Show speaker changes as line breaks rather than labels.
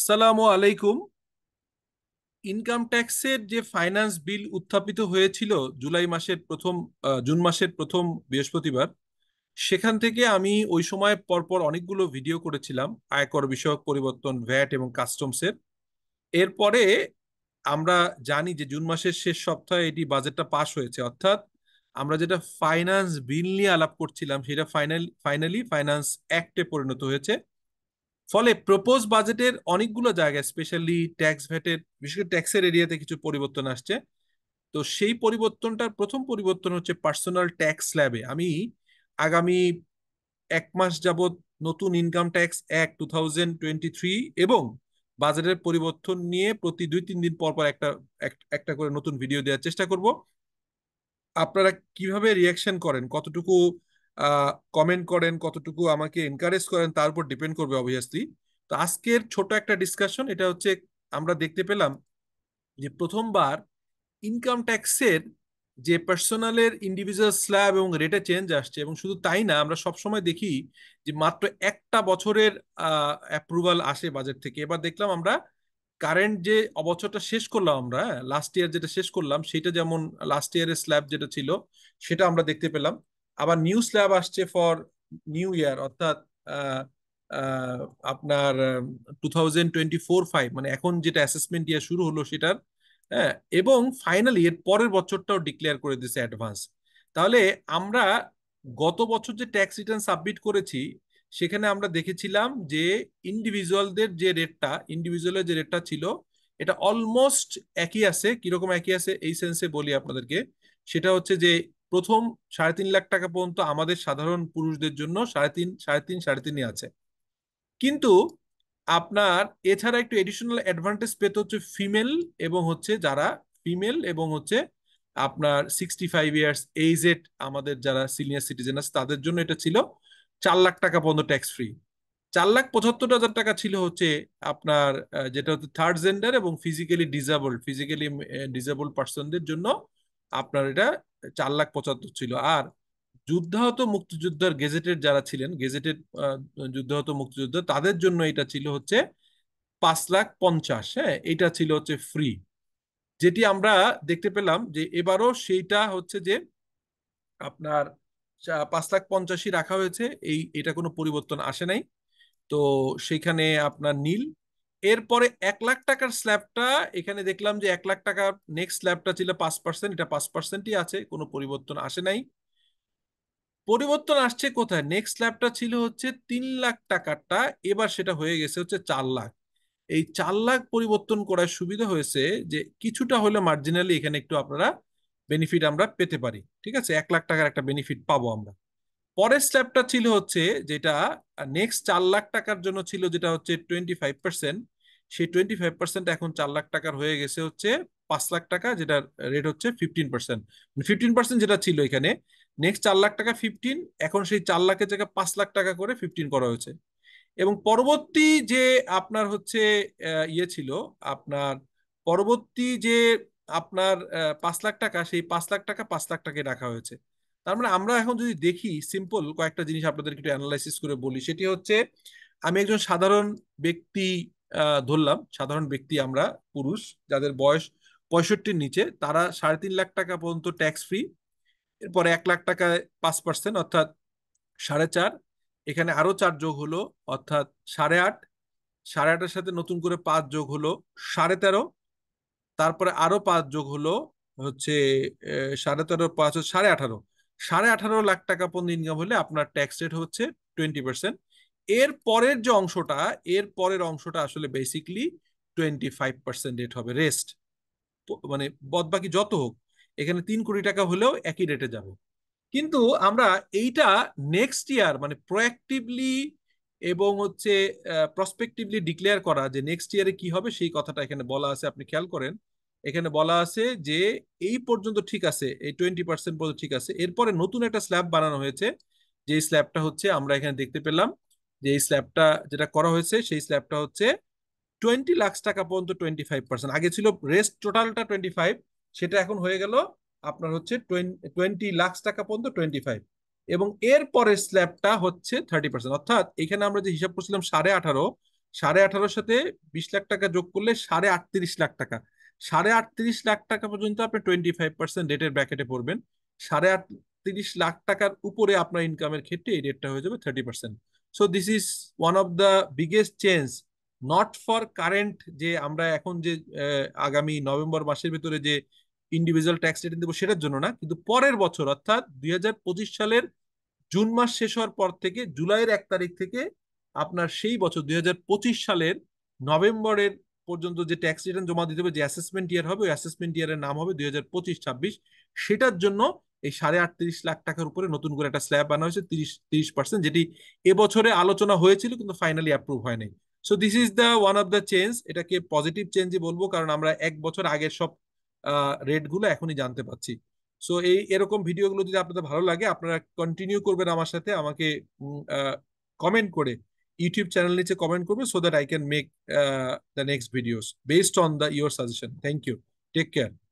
আসসালামু আলাইকুম। ইনকাম ট্যাক্সের যে ফাইন্যান্স বিল উত্থাপিত হয়েছিল জুন মাসের প্রথম বৃহস্পতিবার, সেখান থেকে আমি ওই সময় পরপর অনেকগুলো ভিডিও করেছিলাম আয়কর বিষয়ক পরিবর্তন, ভ্যাট এবং কাস্টমসের। এরপরে আমরা জানি যে জুন মাসের শেষ সপ্তাহে এটি বাজেটটা পাশ হয়েছে, অর্থাৎ আমরা যেটা ফাইন্যান্স বিল নিয়ে আলাপ করছিলাম সেটা ফাইনালি ফাইন্যান্স অ্যাক্টে পরিণত হয়েছে। ফলে প্রপোজ বাজেটের অনেকগুলো জায়গায়, স্পেশালি ট্যাক্স ভ্যাটের, বিশেষ করে ট্যাক্সের এরিয়াতে কিছু পরিবর্তন আসছে। তো সেই পরিবর্তনটার প্রথম পরিবর্তন হচ্ছে পার্সোনাল ট্যাক্স স্ল্যাবে। আমি আগামী 1 মাস যাবত নতুন ইনকাম ট্যাক্স অ্যাক্ট 2023 এবং বাজেটের পরিবর্তন নিয়ে প্রতি 2-3 দিন পর পর একটা একটা করে নতুন ভিডিও দেওয়ার চেষ্টা করব। আপনারা কিভাবে রিয়াকশন করেন, কতটুকু কমেন্ট করেন, কতটুকু আমাকে এনকারেজ করেন, তার উপর ডিপেন্ড করবে অবভিয়াসলি। তো আজকের ছোট একটা ডিসকাশন, এটা হচ্ছে আমরা দেখতে পেলাম যে প্রথমবার ইনকাম ট্যাক্সের যে পার্সোনালের ইন্ডিভিজুয়াল স্ল্যাব এবং রেটে চেঞ্জ আসছে। এবং শুধু তাই না, আমরা সবসময় দেখি যে মাত্র একটা বছরের অ্যাপ্রুভাল আসে বাজেট থেকে। এবার দেখলাম আমরা কারেন্ট যে অবছরটা শেষ করলাম, আমরা লাস্ট ইয়ার যেটা শেষ করলাম সেটা, যেমন লাস্ট ইয়ারের স্ল্যাব যেটা ছিল সেটা আমরা দেখতে পেলাম। আবার নিউ স্ল্যাব আসছে ফর নিউ ইয়ার, অর্থাৎ আহ, আহ, আপনার 2024-25, মানে এখন যেটা অ্যাসেসমেন্ট ইয়ার শুরু হলো সেটার। হ্যাঁ, এবং ফাইনালি এর পরের বছরটাও ডিক্লেয়ার করে দিয়েছে অ্যাডভান্স। তাহলে আমরা গত বছর যে ট্যাক্স রিটার্ন সাবমিট করেছি সেখানে আমরা দেখেছিলাম যে ইন্ডিভিজুয়ালের যে রেটটা ছিল এটা অলমোস্ট একই আছে। কিরকম একই আছে এই সেন্সে বলি আপনাদেরকে, সেটা হচ্ছে যে প্রথম 3.5 লাখ টাকা পর্যন্ত আমাদের সাধারণ পুরুষদের জন্য 3.5 আছে। কিন্তু আপনার এছাড়া একটু এডিশনাল অ্যাডভান্টেজ পেতে হচ্ছে ফিমেল এবং হচ্ছে আপনার 65 ইয়ার্স এইজেড আমাদের যারা সিনিয়র সিটিজেন আছে তাদের জন্য এটা ছিল 4 লাখ টাকা পর্যন্ত ট্যাক্স ফ্রি। 4,75,000 টাকা ছিল হচ্ছে আপনার যেটা হচ্ছে থার্ড জেন্ডার এবং ফিজিক্যালি ডিসেবল পার্সনদের জন্য আপনার এটা 4,75,000 ছিল। আর যুদ্ধাহত মুক্তিযোদ্ধার গেজেটেড যারা ছিলেন, গেজেটেড যুদ্ধাহত মুক্তিযোদ্ধা, তাদের জন্য এটা ছিল হচ্ছে 5,50,000। হ্যাঁ, এটা ছিল হচ্ছে ফ্রি। যেটি আমরা দেখতে পেলাম যে এবারও সেইটা হচ্ছে যে আপনার 5,50,000 রাখা হয়েছে। এটা কোনো পরিবর্তন আসে নাই। তো সেখানে আপনার নীল। এরপরে 1 লাখ টাকার স্ল্যাবটা, এখানে দেখলাম যে 1 লাখ টাকা নেক্সট স্ল্যাবটা ছিল 5%, এটা 5%ই আছে, কোনো পরিবর্তন আসে নাই। পরিবর্তন আসছে কোথায়, নেক্সট স্ল্যাবটা ছিল হচ্ছে 3 লাখ টাকারটা, এবার সেটা হয়ে গেছে হচ্ছে 4 লাখ। এই 4 লাখ পরিবর্তন করার সুবিধা হয়েছে যে কিছুটা হলে মার্জিনালি এখানে একটু আপনারা বেনিফিট আমরা পেতে পারি। ঠিক আছে, 1 লাখ টাকার একটা বেনিফিট পাবো আমরা। পরের স্ল্যাবটা ছিল হচ্ছে যেটা নেক্সট 4 লাখ টাকার জন্য ছিল, যেটা হচ্ছে 25%। সেই 25% এখন 4 লাখ টাকার হয়ে গেছে হচ্ছে 5 লাখ টাকা, যেটার রেট হচ্ছে 15%। 15% যেটা ছিল এখানে, নেক্সট 4 লাখ টাকা 15, এখন সেই 4 লাখের জায়গায় 5 লাখ টাকা করে 15 করা হয়েছে। এবং পরবর্তী যে আপনার হচ্ছে ইয়ে ছিল, আপনার পরবর্তী যে আপনার 5 লাখ টাকা, সেই 5 লাখ টাকা 5 লাখ টাকায় রাখা হয়েছে। তার মানে আমরা এখন যদি দেখি, সিম্পল কয়েকটা জিনিস আপনাদেরকে একটু অ্যানালাইসিস করে বলি। সেটি হচ্ছে, আমি একজন সাধারণ ব্যক্তি ধরলাম, সাধারণ ব্যক্তি আমরা, পুরুষ যাদের বয়স 65-র নিচে, তারা 3.5 লাখ টাকা পর্যন্ত ট্যাক্স ফ্রি। এরপরে 1 লাখ টাকায় 5%, অর্থাৎ 4.5। এখানে আরো 4 যোগ হলো, অর্থাৎ 8.5। 8.5-এর সাথে নতুন করে 5 যোগ হলো 13.5। তারপরে আরো 5 যোগ হলো হচ্ছে 13.5, 5 18.5। 18.5 লাখ টাকা পর্যন্ত ইনকাম হলে আপনার ট্যাক্স রেট হচ্ছে 20%। এর পরের যে অংশটা, এর পরের অংশটা আসলে বেসিকলি 25% রেট হবে, রেস্ট মানে বদবাকি যত হোক, এখানে 3 কোটি টাকা হলেও একই রেটে যাবে। কিন্তু আমরা এইটা নেক্সট ইয়ার মানে প্রোঅ্যাক্টিভলি এবং হচ্ছে প্রসপেক্টিভলি ডিক্লেয়ার করা যে নেক্সট ইয়ারে কি হবে, সেই কথাটা এখানে বলা আছে। আপনি খেয়াল করেন, এখানে বলা আছে যে এই পর্যন্ত ঠিক আছে, এই 20% পর্যন্ত ঠিক আছে। এরপরে নতুন একটা স্ল্যাব বানানো হয়েছে, যে স্ল্যাবটা হচ্ছে আমরা এখানে দেখতে পেলাম যে এই স্ল্যাবটা যেটা করা হয়েছে, সেই স্ল্যাবটা হচ্ছে 20 লাখ টাকা পর্যন্ত 25%। আগে ছিল রেস্ট টোটালটা 25, সেটা এখন হয়ে গেল আপনার হচ্ছে 20 লাখ টাকা পর্যন্ত 25। এবং এর পরের স্ল্যাবটা হচ্ছে 30%। অর্থাৎ এখানে আমরা যে হিসাব করছিলাম 18.5, 18.5 সাথে 20 লাখ টাকা যোগ করলে 38.5 লাখ টাকা। 38.5 লাখ টাকা পর্যন্ত আপনি 25% রেটের ব্র্যাকেটে পড়বেন। 38.5 লাখ টাকার উপরে আপনার ইনকামের ক্ষেত্রে এই রেটটা হয়ে যাবে 30%। So this is one of the biggest change, not for current, যে আমরা এখন যে আগামী নভেম্বর মাসের ভিতরে যে ইন্ডিভিজুয়াল ট্যাক্স রেট দেবো সেটার জন্য না, কিন্তু পরের বছর অর্থাৎ 2025 সালের জুন মাস শেষ হওয়ার পর থেকে জুলাইয়ের 1 তারিখ থেকে আপনার সেই বছর 2025 সালের নভেম্বরের পর্যন্ত যে ট্যাক্স রিটার্ন জমা দিতে হবে, যে অ্যাসেসমেন্ট ইয়ার হবে, ওই অ্যাসেসমেন্ট ইয়ারের নাম হবে 2025-26। সেটার জন্য এই 38.5 লাখ টাকার উপরে নতুন করে একটা স্ল্যাব আনা হয়েছে 30%, যেটি এবছরে আলোচনা হয়েছিল কিন্তু ফাইনালি অ্যাপ্রুভ হয় নাই। So this is the one of the change. এটাকে পজিটিভ চেঞ্জই বলবো, কারণ আমরা 1 বছর আগের সব রেটগুলো এখনই জানতে পাচ্ছি। সো এই এরকম ভিডিওগুলো যদি আপনাদের ভালো লাগে, আপনারা কন্টিনিউ করবেন আমার সাথে, আমাকে কমেন্ট করে ইউটিউব চ্যানেল নিচে কমেন্ট করবে, so that I can make the next videos based on the your suggestion. Thank you, take care.